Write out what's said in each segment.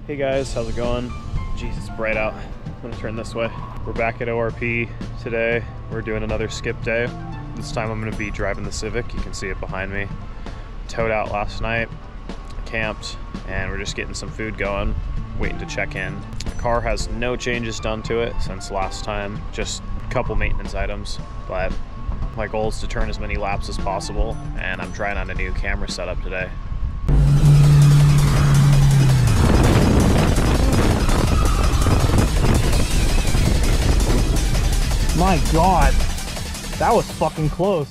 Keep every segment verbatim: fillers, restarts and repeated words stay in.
Hey guys, how's it going? Jeez, it's bright out. I'm gonna turn this way. We're back at O R P today. We're doing another skip day. This time I'm gonna be driving the Civic. You can see it behind me. Towed out last night, camped, and we're just getting some food going, waiting to check in. The car has no changes done to it since last time, just a couple maintenance items, but my goal is to turn as many laps as possible, and I'm trying on a new camera setup today. My God, that was fucking close.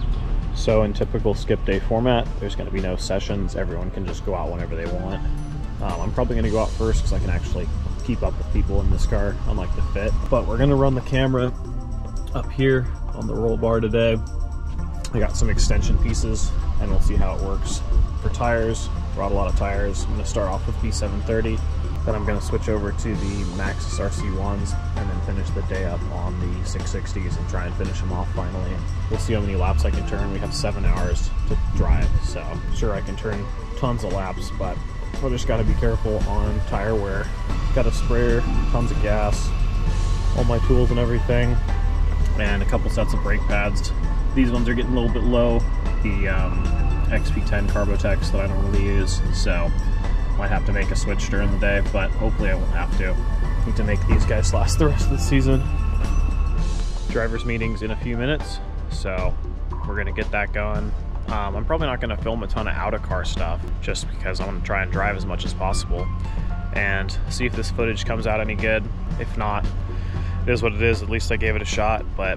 So in typical skip day format, there's going to be no sessions. Everyone can just go out whenever they want. Um, I'm probably going to go out first because I can actually keep up with people in this car, unlike the Fit. But we're going to run the camera up here on the roll bar today. I got some extension pieces and we'll see how it works. For tires, brought a lot of tires. I'm going to start off with B seven thirty. Then I'm going to switch over to the Maxxis R C ones and then finish the day up on the six sixties and try and finish them off finally. We'll see how many laps I can turn. We have seven hours to drive, so I'm sure I can turn tons of laps, but we just got to be careful on tire wear. Got a sprayer, tons of gas, all my tools and everything, and a couple sets of brake pads. These ones are getting a little bit low, the um, X P ten Carbotechs that I don't really use, so might have to make a switch during the day, but hopefully I won't have to. Need to make these guys last the rest of the season. Driver's meeting's in a few minutes, so we're gonna get that going. Um, I'm probably not gonna film a ton of out-of-car stuff, just because I want to try and drive as much as possible and see if this footage comes out any good. If not, it is what it is. At least I gave it a shot, but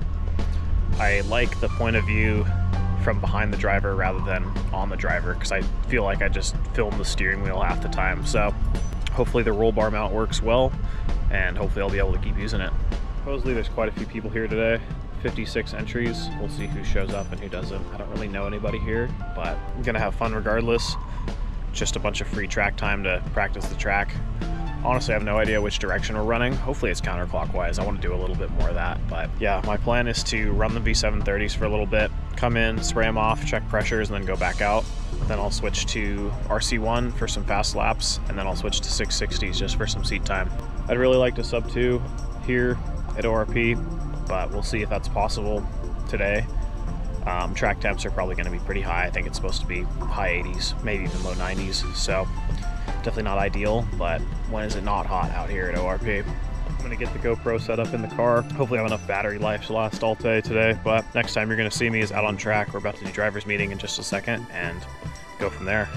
I like the point of view from behind the driver rather than on the driver, because I feel like I just film the steering wheel half the time. So hopefully the roll bar mount works well, and hopefully I'll be able to keep using it. Supposedly there's quite a few people here today, fifty-six entries. We'll see who shows up and who doesn't. I don't really know anybody here, but I'm gonna have fun regardless. Just a bunch of free track time to practice the track. Honestly, I have no idea which direction we're running. Hopefully it's counterclockwise. I want to do a little bit more of that. But yeah, my plan is to run the V seven thirties for a little bit, come in, spray them off, check pressures, and then go back out. Then I'll switch to R C one for some fast laps, and then I'll switch to six sixties just for some seat time. I'd really like to sub two here at O R P, but we'll see if that's possible today. Um, track temps are probably going to be pretty high. I think it's supposed to be high eighties, maybe even low nineties. So definitely not ideal, but when is it not hot out here at O R P? I'm gonna get the GoPro set up in the car. Hopefully I have enough battery life to last all day today, but next time you're gonna see me is out on track. We're about to do driver's meeting in just a second and go from there.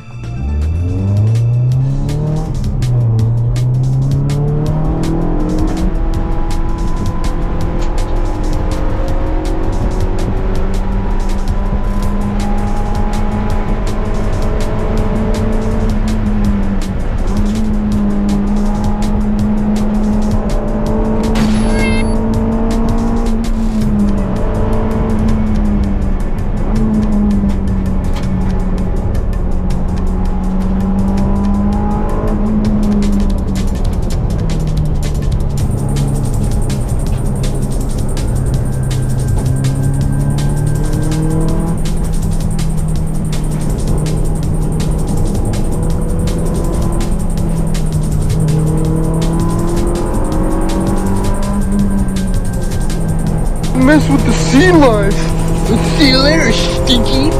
Mess with the sea life. See you later, stinky.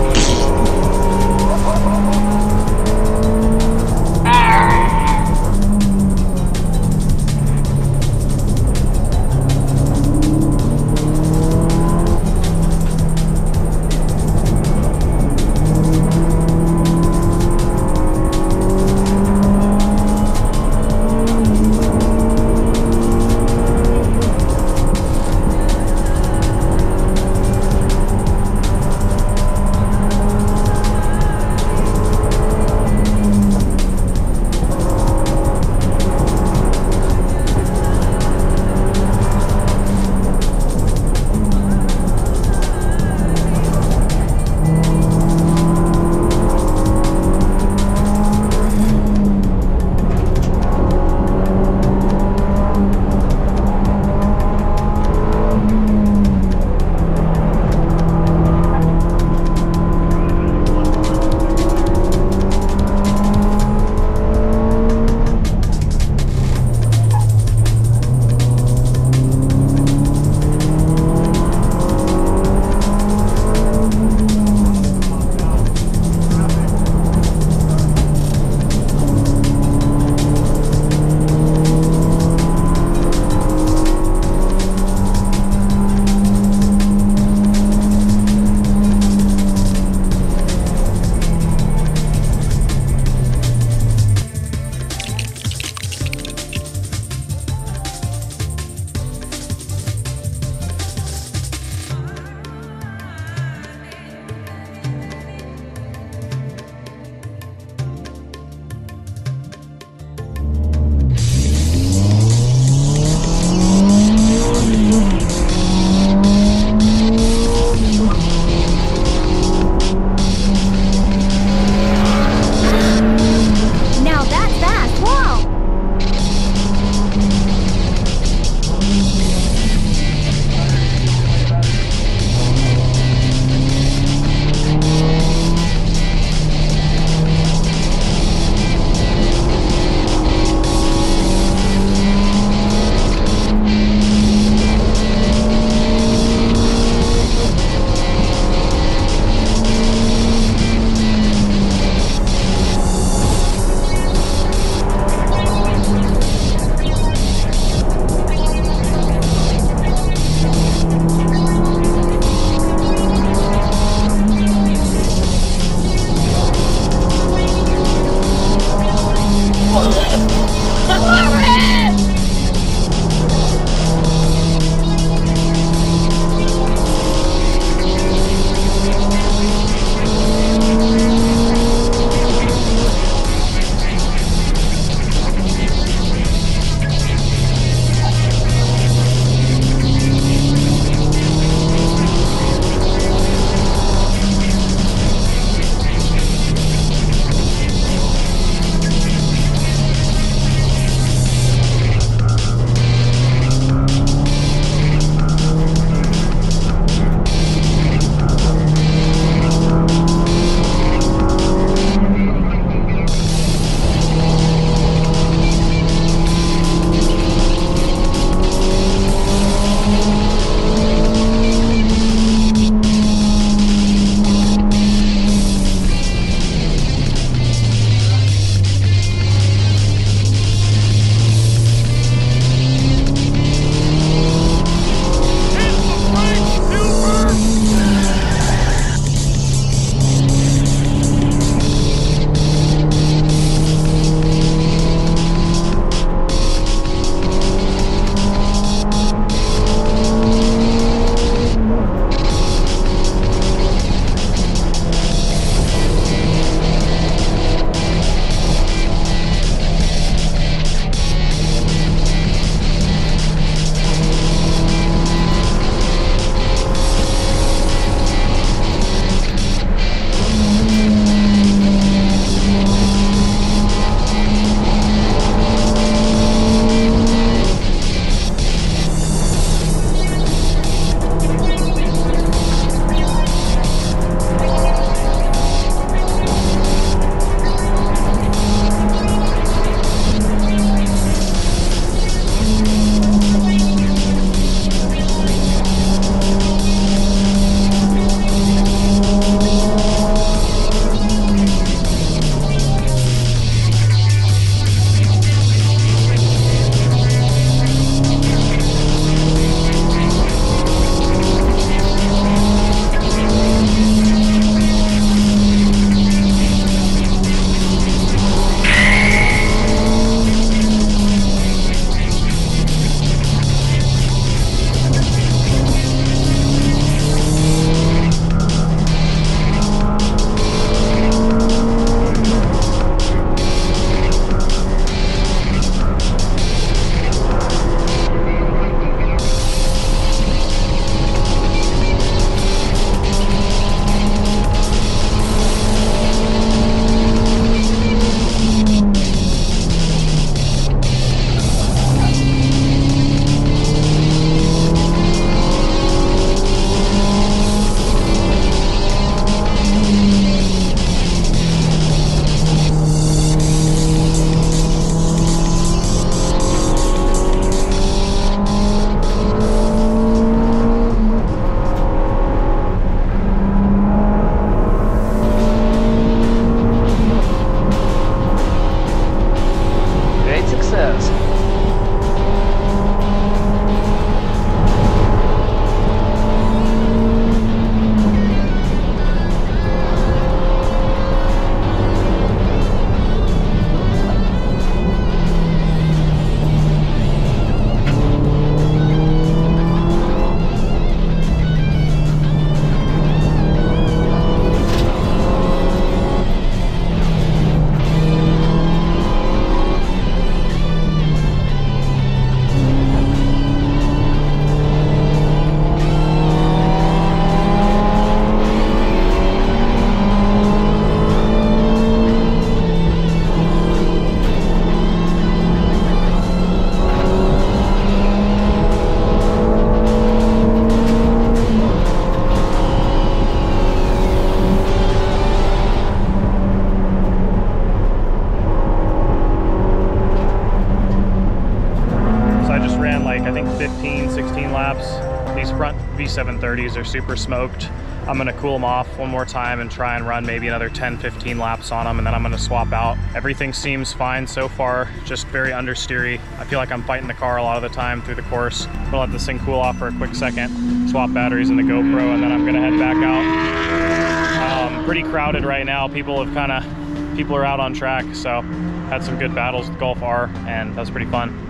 I think fifteen, sixteen laps. These front V seven thirties are super smoked. I'm gonna cool them off one more time and try and run maybe another ten, fifteen laps on them, and then I'm gonna swap out. Everything seems fine so far, just very understeery. I feel like I'm fighting the car a lot of the time through the course. I'm gonna let this thing cool off for a quick second, swap batteries in the GoPro, and then I'm gonna head back out. Um, pretty crowded right now. People have kind of, people are out on track, so had some good battles with Golf R, and that was pretty fun.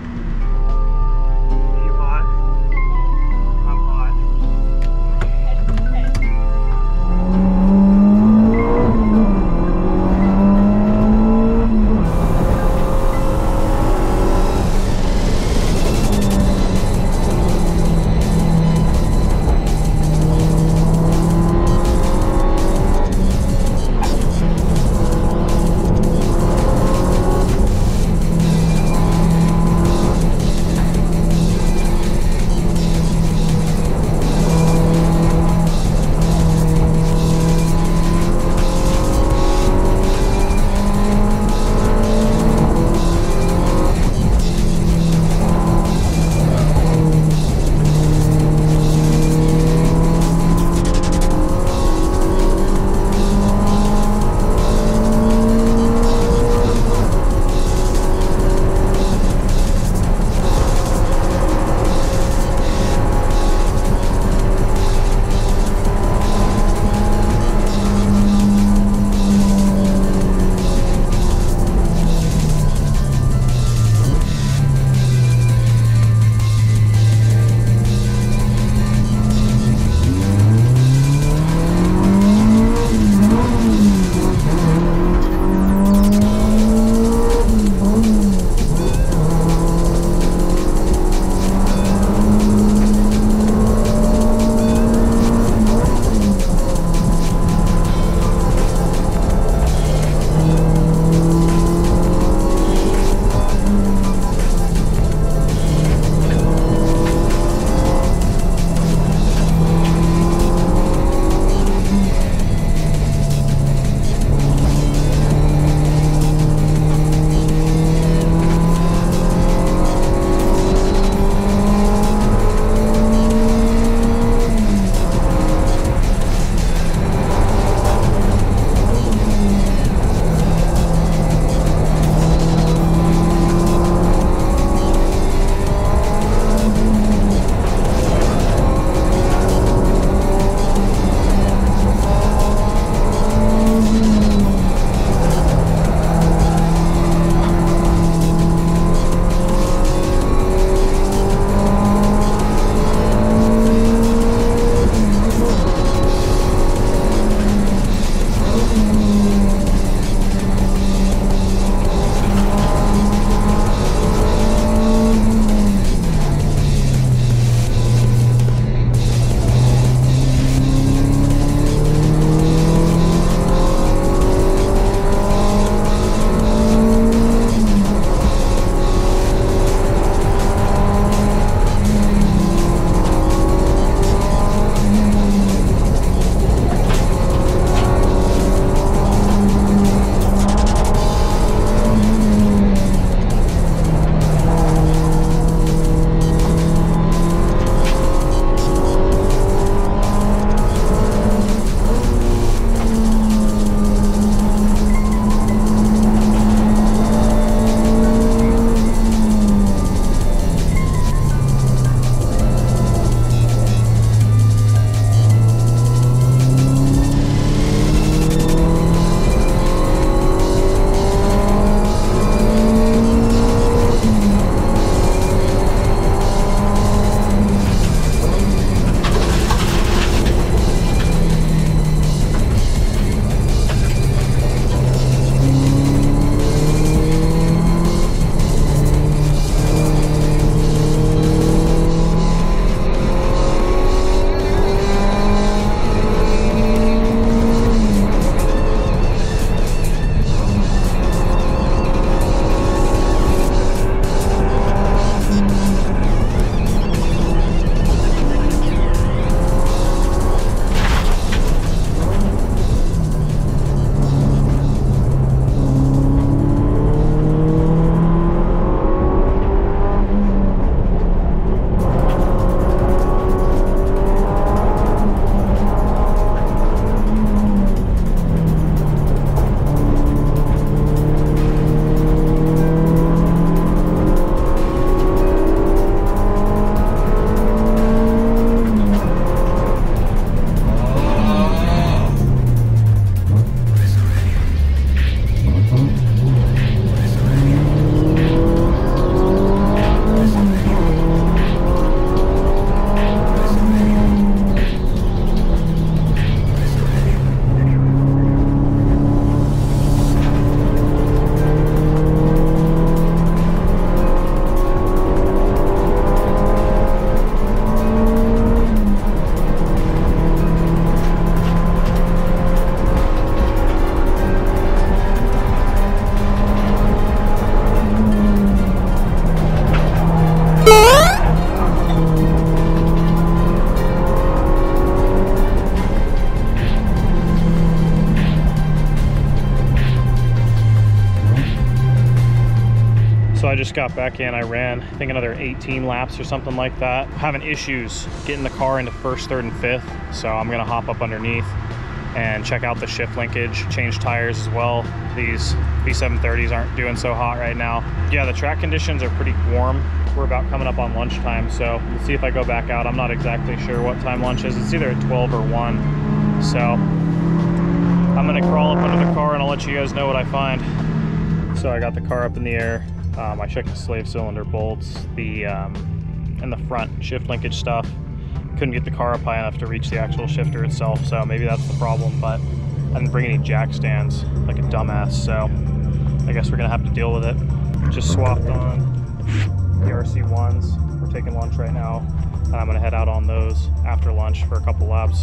So I just got back in. I ran, I think, another eighteen laps or something like that. Having issues getting the car into first, third, and fifth. So I'm gonna hop up underneath and check out the shift linkage, change tires as well. These V seven thirties aren't doing so hot right now. Yeah, the track conditions are pretty warm. We're about coming up on lunchtime, so we'll see if I go back out. I'm not exactly sure what time lunch is. It's either at twelve or one. So I'm gonna crawl up under the car and I'll let you guys know what I find. So I got the car up in the air. Um, I checked the slave cylinder bolts, the um, and the front shift linkage stuff. Couldn't get the car up high enough to reach the actual shifter itself, so maybe that's the problem. But I didn't bring any jack stands like a dumbass, so I guess we're gonna have to deal with it. Just swapped on the R C ones. We're taking lunch right now, and I'm gonna head out on those after lunch for a couple laps.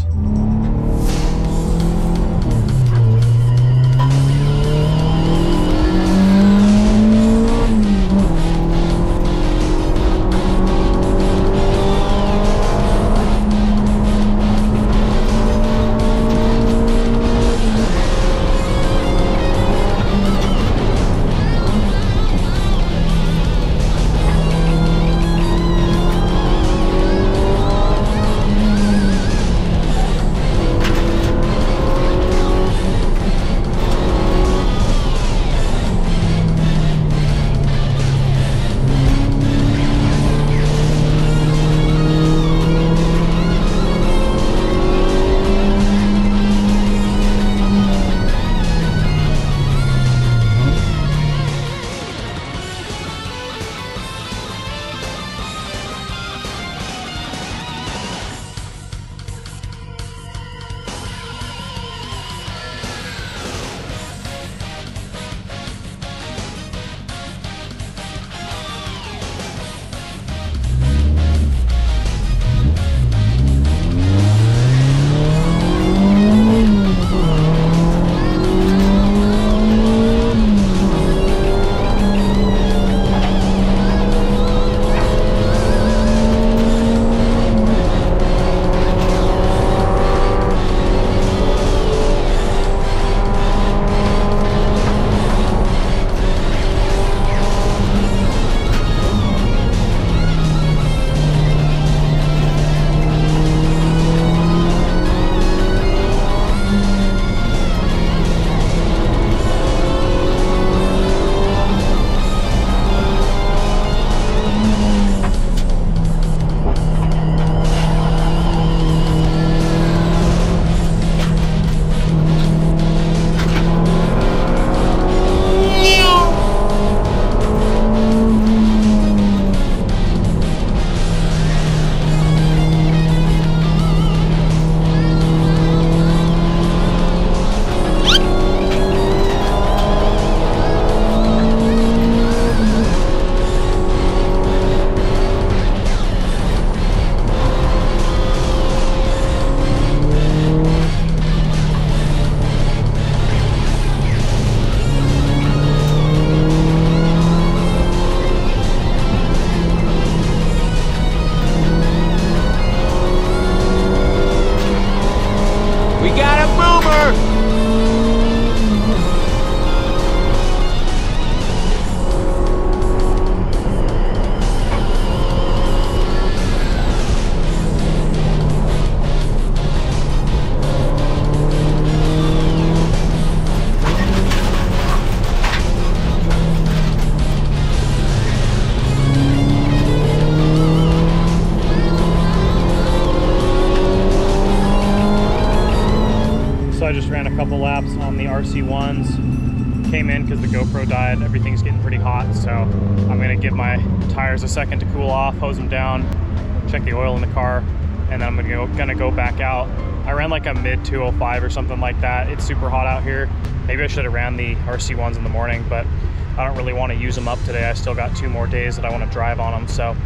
Couple laps on the R C ones. Came in because the GoPro died. Everything's getting pretty hot, so I'm gonna give my tires a second to cool off, hose them down, check the oil in the car, and then I'm gonna go, gonna go back out. I ran like a mid two oh five or something like that. It's super hot out here. Maybe I should have ran the R C ones in the morning, but I don't really want to use them up today. I still got two more days that I want to drive on them, so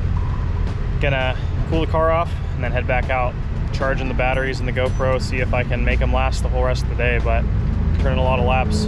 gonna cool the car off and then head back out, charging the batteries and the GoPro, see if I can make them last the whole rest of the day, but turning a lot of laps.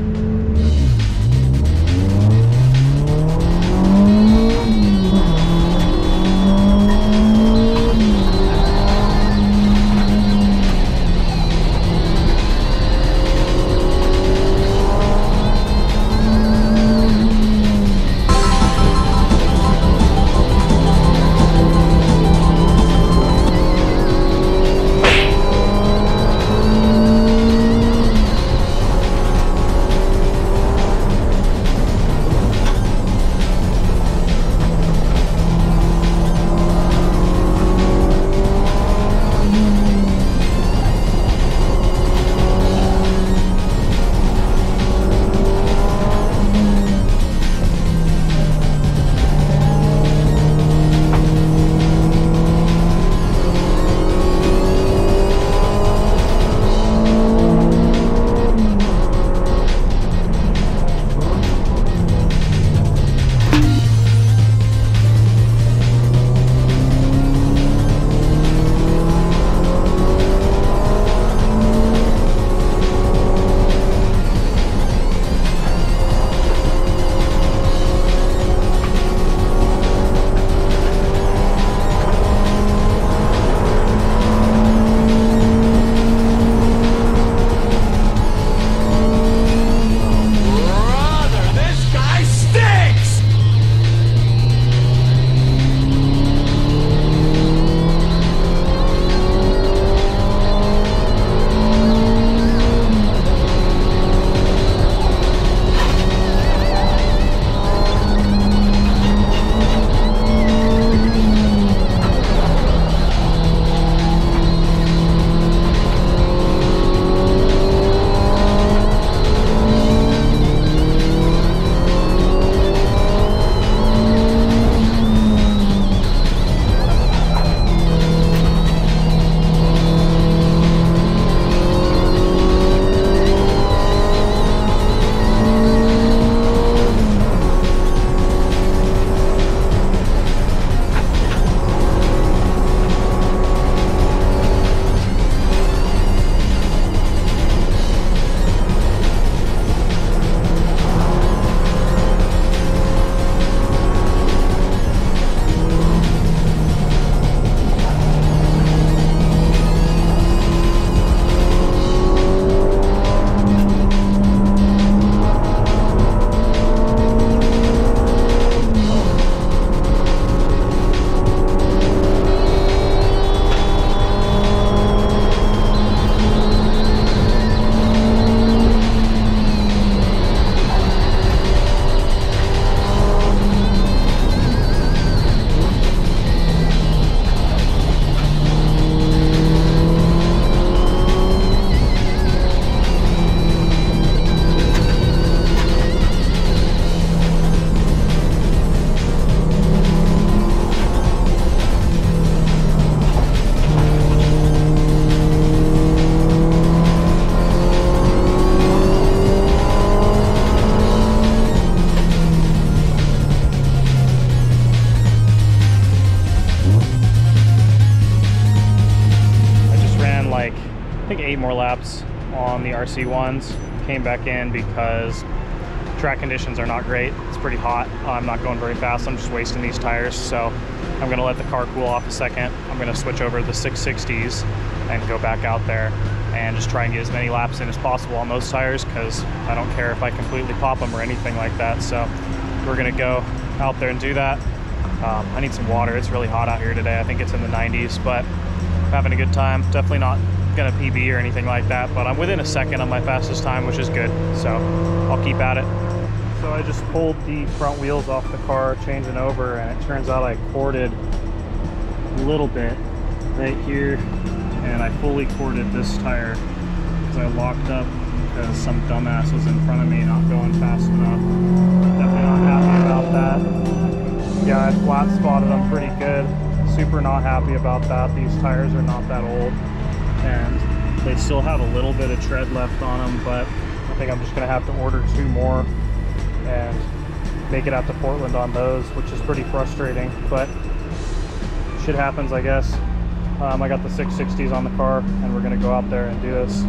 think eight more laps on the R C ones. Came back in because track conditions are not great. It's pretty hot. I'm not going very fast. I'm just wasting these tires. So I'm gonna let the car cool off a second. I'm gonna switch over to the six sixties and go back out there and just try and get as many laps in as possible on those tires, because I don't care if I completely pop them or anything like that. So we're gonna go out there and do that. Um, I need some water. It's really hot out here today. I think it's in the nineties, but having a good time. Definitely not gonna P B or anything like that, but I'm within a second on my fastest time, which is good. So I'll keep at it. So I just pulled the front wheels off the car, changing over, and it turns out I corded a little bit right here, and I fully corded this tire because I locked up because some dumbass was in front of me not going fast enough. Definitely not happy about that. Yeah, I flat spotted them pretty good. Super not happy about that. These tires are not that old, and they still have a little bit of tread left on them, but I think I'm just gonna have to order two more and make it out to Portland on those, which is pretty frustrating, but shit happens, I guess. Um, I got the six sixties on the car, and we're gonna go out there and do this.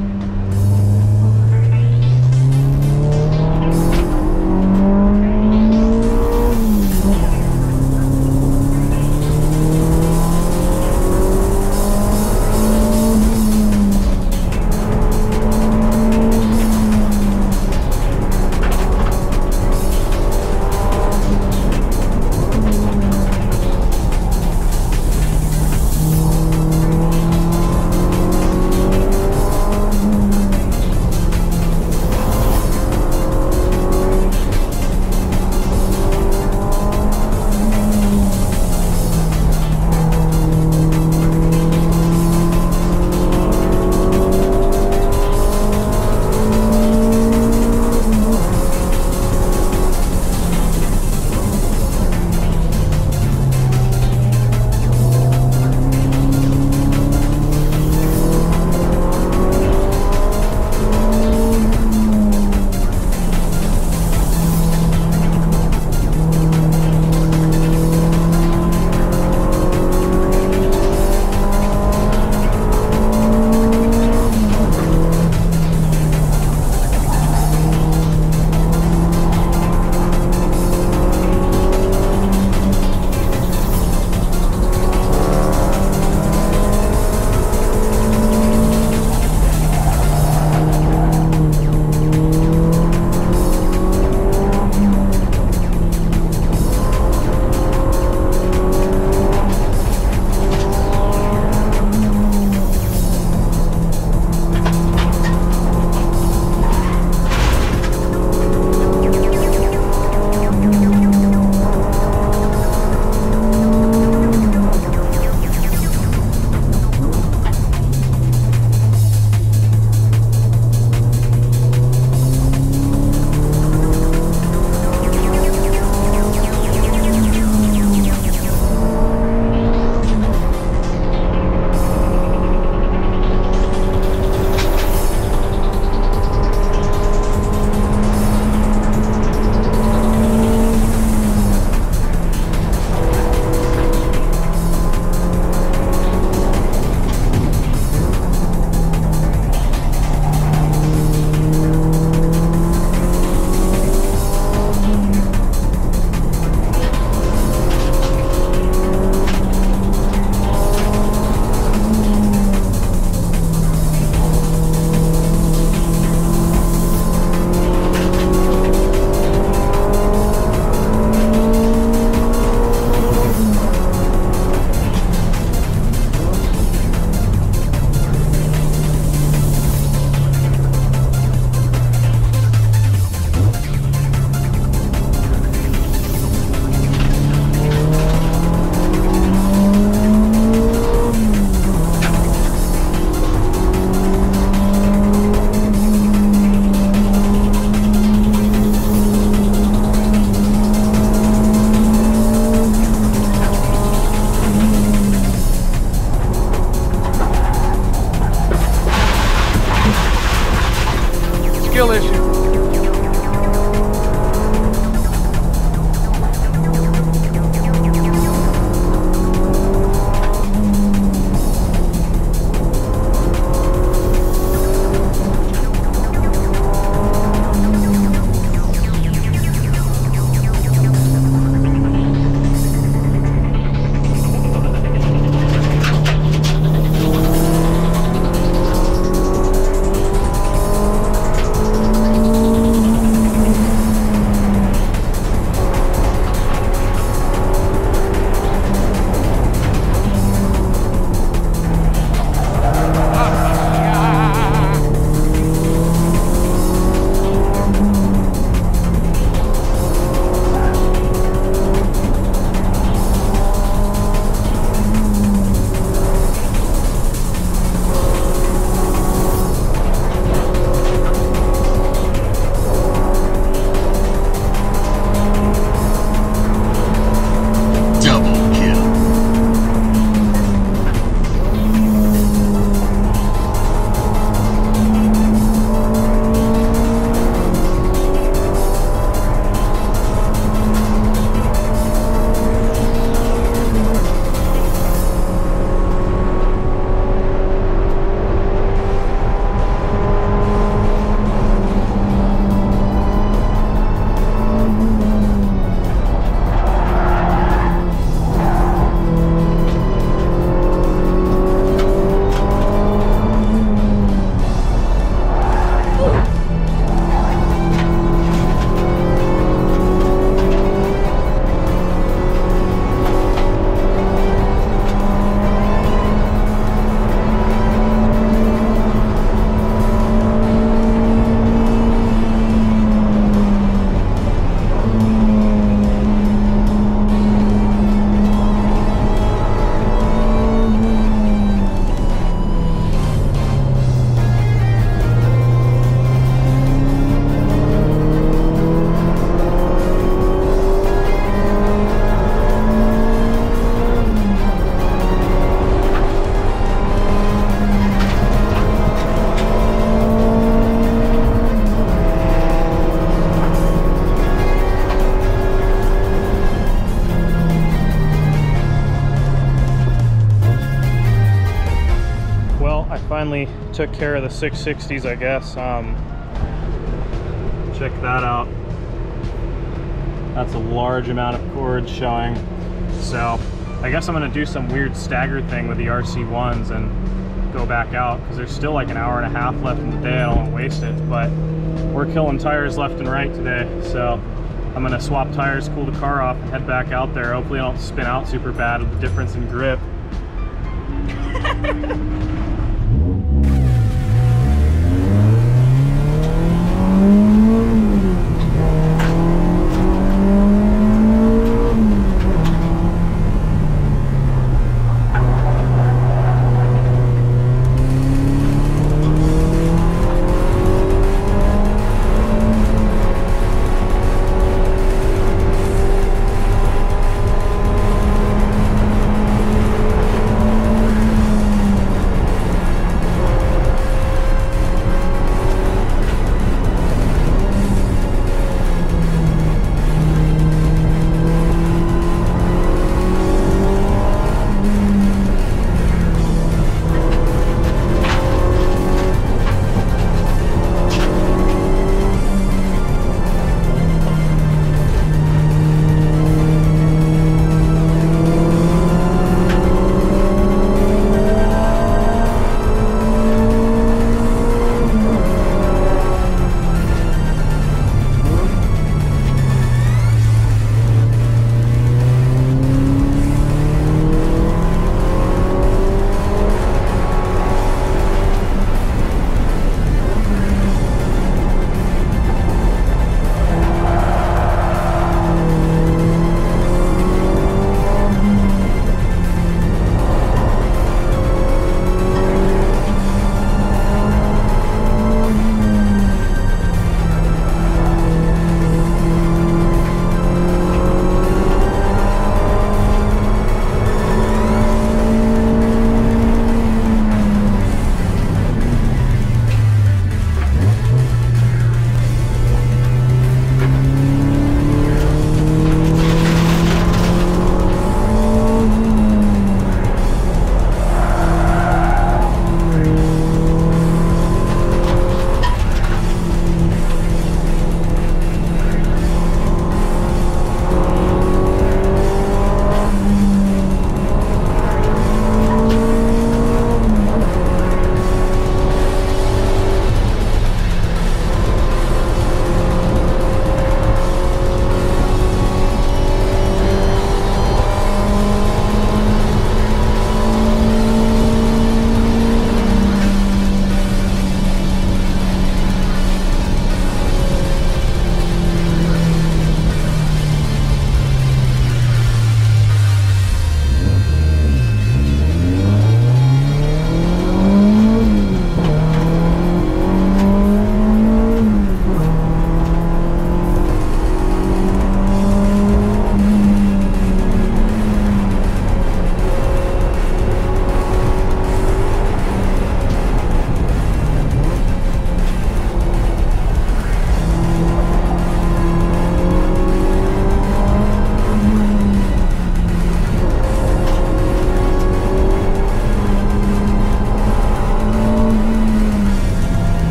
finally took care of the six sixties, I guess. Um, check that out. That's a large amount of cords showing. So I guess I'm gonna do some weird staggered thing with the R C ones and go back out, because there's still like an hour and a half left in the day. I don't want to waste it, but we're killing tires left and right today. So I'm gonna swap tires, cool the car off, and head back out there. Hopefully I don't spin out super bad with the difference in grip.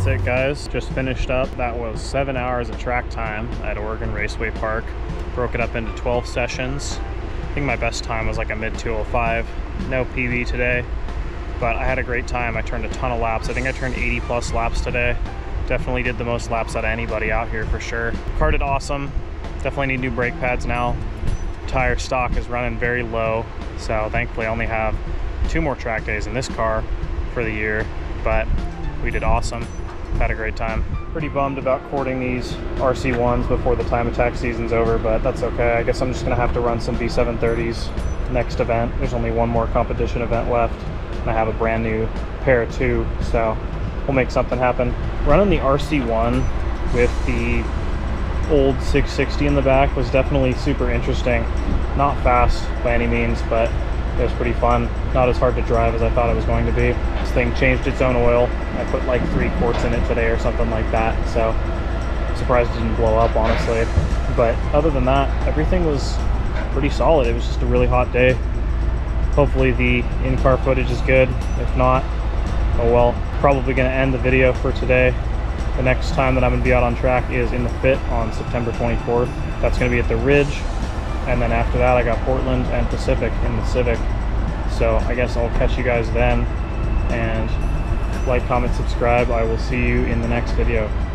that's it, guys. Just finished up. That was seven hours of track time at Oregon Raceway Park. Broke it up into twelve sessions. I think my best time was like a mid two oh five. No P B today, but I had a great time. I turned a ton of laps. I think I turned eighty plus laps today. Definitely did the most laps out of anybody out here for sure. Car did awesome. Definitely need new brake pads now. Tire stock is running very low, so thankfully I only have two more track days in this car for the year, but we did awesome. Had a great time. Pretty bummed about cording these R C ones before the time attack season's over, but that's okay. I guess I'm just gonna have to run some V seven thirties next event. There's only one more competition event left, and I have a brand new pair of two, so we'll make something happen. Running the R C one with the old six sixty in the back was definitely super interesting. Not fast by any means, but it was pretty fun. Not as hard to drive as I thought it was going to be. This thing changed its own oil. I put like three quarts in it today or something like that, so I'm surprised it didn't blow up, honestly. But other than that, everything was pretty solid. It was just a really hot day. Hopefully the in-car footage is good. If not, oh well. Probably gonna end the video for today. The next time that I'm gonna be out on track is in the Fit on September twenty-fourth. That's gonna be at the Ridge. And then after that, I got Portland and Pacific in the Civic. So I guess I'll catch you guys then. And like, comment, subscribe. I will see you in the next video.